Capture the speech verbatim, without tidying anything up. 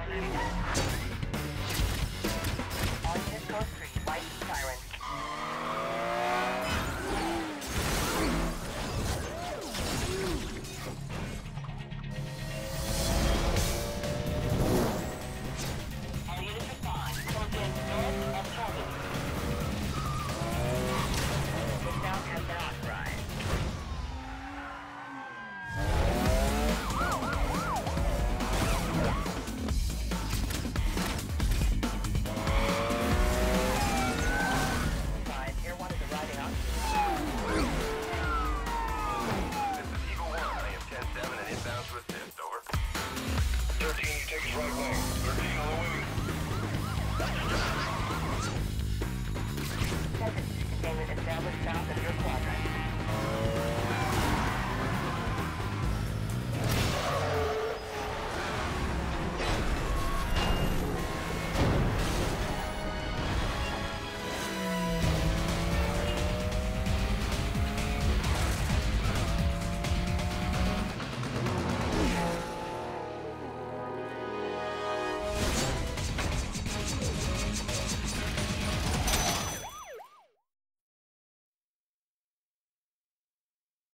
On Cisco three, light siren. All units respond. Close in north of target. Takedown has been authorized. thirteen, you take his right wing.